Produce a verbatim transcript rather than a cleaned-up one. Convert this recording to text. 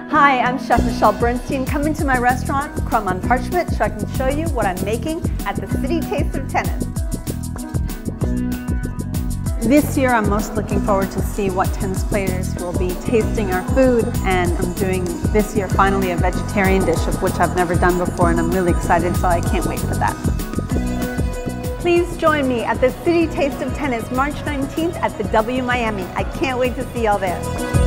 Hi, I'm Chef Michelle Bernstein. Come into my restaurant, Crumb on Parchment, so I can show you what I'm making at the City Taste of Tennis. This year I'm most looking forward to see what tennis players will be tasting our food, and I'm doing this year finally a vegetarian dish, of which I've never done before, and I'm really excited, so I can't wait for that. Please join me at the City Taste of Tennis March nineteenth at the W Miami. I can't wait to see y'all there.